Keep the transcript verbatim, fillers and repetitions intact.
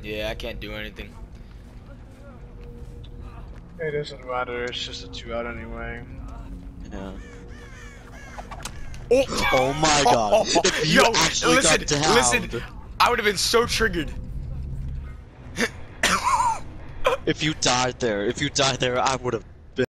Yeah, I can't do anything. It doesn't matter, it's just a two out anyway. Yeah. Oh my god. If you Yo, actually listen, got downed. listen. I would have been so triggered. If you died there, if you died there, I would have